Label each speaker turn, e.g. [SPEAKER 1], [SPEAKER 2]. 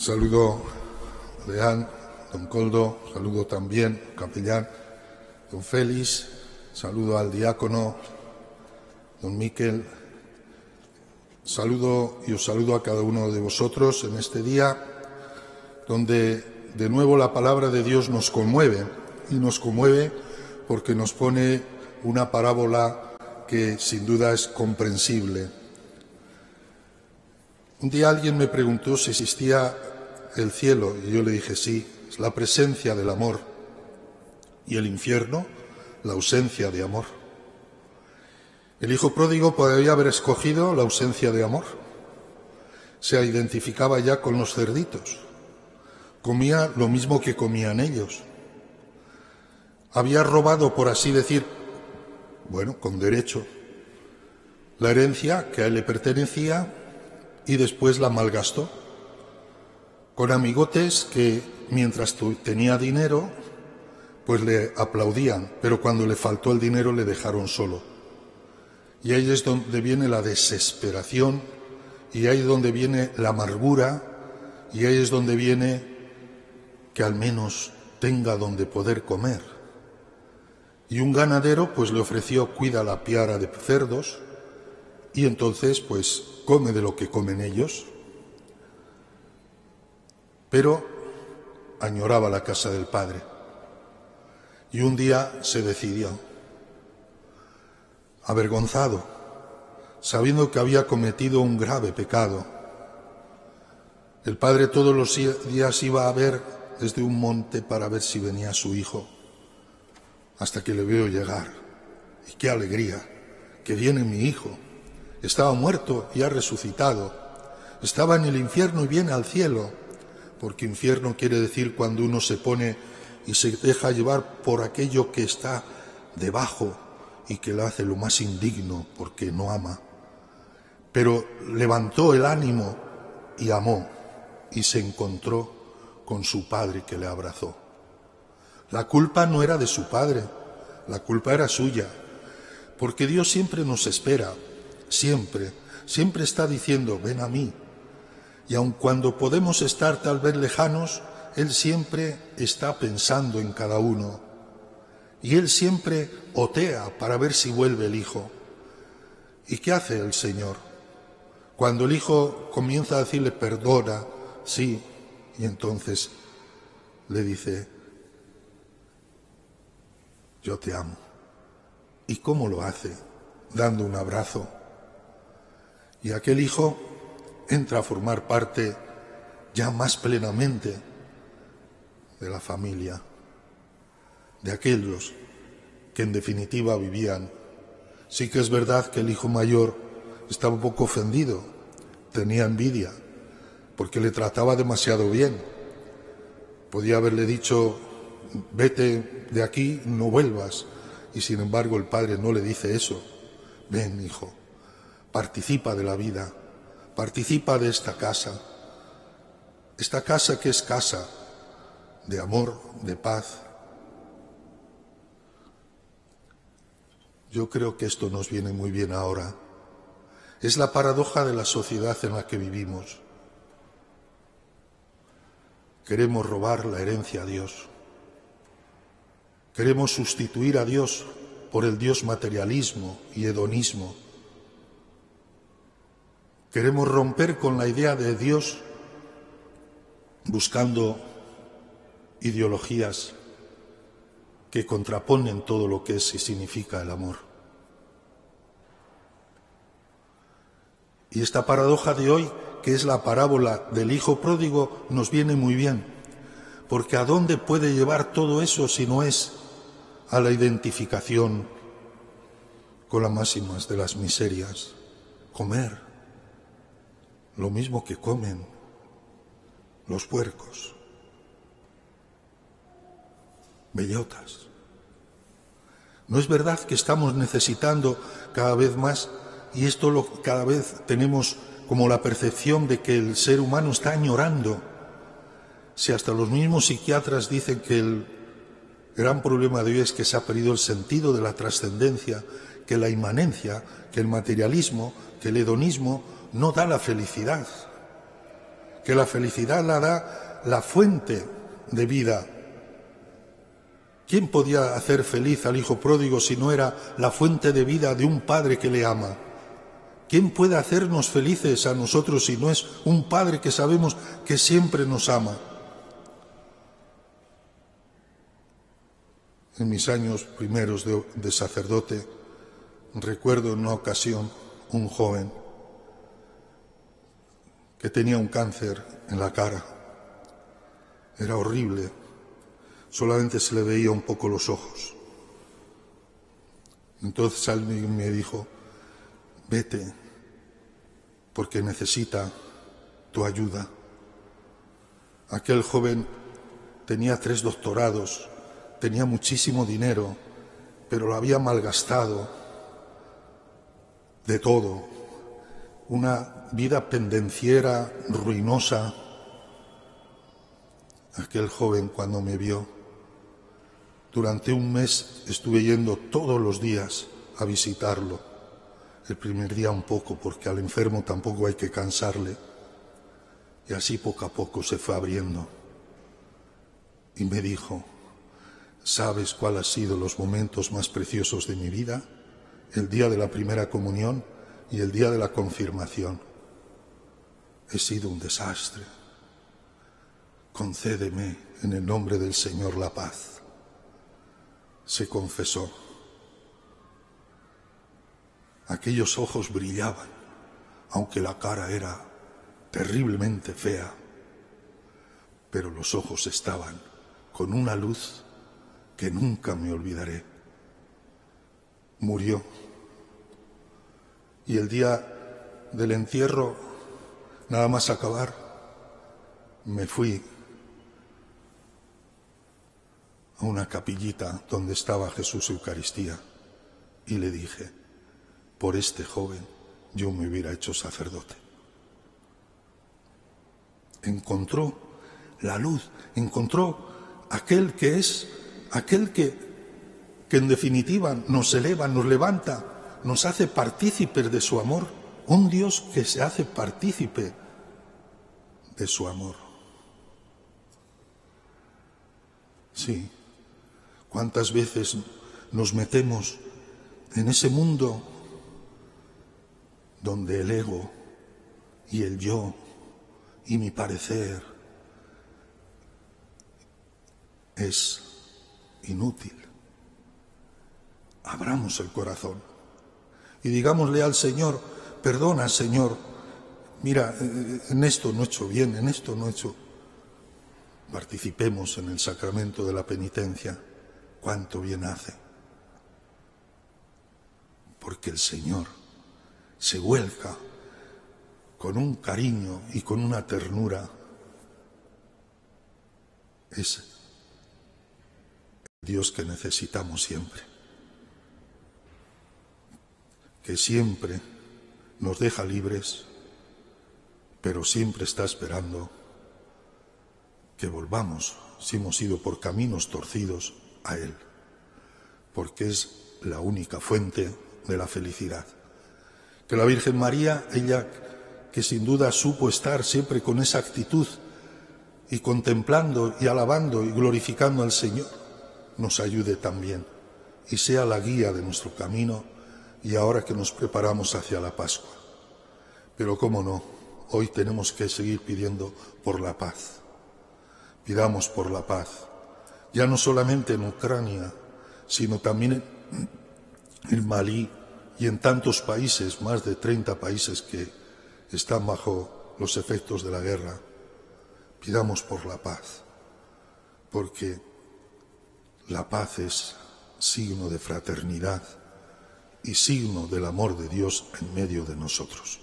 [SPEAKER 1] Saludo a Leán, don Coldo, saludo también al capellán, don Félix, saludo al diácono, don Miquel, saludo y os saludo a cada uno de vosotros en este día donde de nuevo la palabra de Dios nos conmueve, y nos conmueve porque nos pone una parábola que sin duda es comprensible. Un día alguien me preguntó si existía el cielo y yo le dije sí, es la presencia del amor, y el infierno, la ausencia de amor. El hijo pródigo podría haber escogido la ausencia de amor. Se identificaba ya con los cerditos. Comía lo mismo que comían ellos. Había robado, por así decir, bueno, con derecho, la herencia que a él le pertenecía y después la malgastó con amigotes que mientras tenía dinero pues le aplaudían, pero cuando le faltó el dinero le dejaron solo. Y ahí es donde viene la desesperación, y ahí es donde viene la amargura, y ahí es donde viene que al menos tenga donde poder comer. Y un ganadero pues le ofreció cuida la piara de cerdos, y entonces pues come de lo que comen ellos. Pero añoraba la casa del padre. Y un día se decidió, avergonzado, sabiendo que había cometido un grave pecado. El padre todos los días iba a ver desde un monte para ver si venía su hijo, hasta que le veo llegar. Y qué alegría, que viene mi hijo. Estaba muerto y ha resucitado. Estaba en el infierno y viene al cielo, porque infierno quiere decir cuando uno se pone y se deja llevar por aquello que está debajo y que lo hace lo más indigno porque no ama. Pero levantó el ánimo y amó, y se encontró con su padre que le abrazó. La culpa no era de su padre, la culpa era suya, porque Dios siempre nos espera, siempre está diciendo, ven a mí. Y aun cuando podemos estar tal vez lejanos, Él siempre está pensando en cada uno. Y Él siempre otea para ver si vuelve el hijo. ¿Y qué hace el Señor? Cuando el hijo comienza a decirle perdona, sí, y entonces le dice, yo te amo. ¿Y cómo lo hace? Dando un abrazo. Y aquel hijo entra a formar parte ya más plenamente de la familia, de aquellos que en definitiva vivían. Sí que es verdad que el hijo mayor estaba un poco ofendido, tenía envidia, porque le trataba demasiado bien. Podía haberle dicho, vete de aquí, no vuelvas, y sin embargo el padre no le dice eso. Ven, hijo, participa de la vida, participa de esta casa que es casa de amor, de paz. Yo creo que esto nos viene muy bien ahora. Es la paradoja de la sociedad en la que vivimos. Queremos robar la herencia a Dios. Queremos sustituir a Dios por el Dios materialismo y hedonismo. Queremos romper con la idea de Dios buscando ideologías que contraponen todo lo que es y significa el amor. Y esta paradoja de hoy, que es la parábola del hijo pródigo, nos viene muy bien, porque ¿a dónde puede llevar todo eso si no es a la identificación con las máximas de las miserias? Comer lo mismo que comen los puercos, bellotas. ¿No es verdad que estamos necesitando cada vez más, y esto cada vez tenemos como la percepción de que el ser humano está añorando? Si hasta los mismos psiquiatras dicen que el gran problema de hoy es que se ha perdido el sentido de la trascendencia, que la inmanencia, que el materialismo, que el hedonismo no da la felicidad, que la felicidad la da la fuente de vida. ¿Quién podía hacer feliz al hijo pródigo si no era la fuente de vida de un padre que le ama? ¿Quién puede hacernos felices a nosotros si no es un padre que sabemos que siempre nos ama? En mis años primeros de sacerdote, recuerdo en una ocasión un joven que tenía un cáncer en la cara. Era horrible, solamente se le veía un poco los ojos. Entonces alguien me dijo: vete, porque necesita tu ayuda. Aquel joven tenía 3 doctorados, tenía muchísimo dinero, pero lo había malgastado de todo. Una vida pendenciera, ruinosa. Aquel joven, cuando me vio, durante un mes estuve yendo todos los días a visitarlo. El primer día un poco, porque al enfermo tampoco hay que cansarle. Y así poco a poco se fue abriendo. Y me dijo: ¿sabes cuál han sido los momentos más preciosos de mi vida? El día de la primera comunión y el día de la confirmación. He sido un desastre. Concédeme en el nombre del Señor la paz. Se confesó. Aquellos ojos brillaban, aunque la cara era terriblemente fea, pero los ojos estaban con una luz que nunca me olvidaré. Murió. Y el día del entierro, nada más acabar, me fui a una capillita donde estaba Jesús Eucaristía y le dije: por este joven yo me hubiera hecho sacerdote. Encontró la luz, encontró aquel que es, aquel que en definitiva nos eleva, nos levanta, nos hace partícipes de su amor. Un Dios que se hace partícipe de su amor. Sí, cuántas veces nos metemos en ese mundo donde el ego y el yo y mi parecer es inútil. Abramos el corazón y digámosle al Señor: perdona, Señor, mira, en esto no he hecho bien, en esto no he hecho. Participemos en el sacramento de la penitencia. Cuánto bien hace. Porque el Señor se vuelca con un cariño y con una ternura. Es el Dios que necesitamos siempre. Que siempre nos deja libres, pero siempre está esperando que volvamos, si hemos ido por caminos torcidos, a Él, porque es la única fuente de la felicidad. Que la Virgen María, ella que sin duda supo estar siempre con esa actitud y contemplando y alabando y glorificando al Señor, nos ayude también y sea la guía de nuestro camino, y ahora que nos preparamos hacia la Pascua. Pero cómo no, hoy tenemos que seguir pidiendo por la paz. Pidamos por la paz, ya no solamente en Ucrania, sino también en Malí y en tantos países, más de 30 países que están bajo los efectos de la guerra. Pidamos por la paz, porque la paz es signo de fraternidad y signo del amor de Dios en medio de nosotros.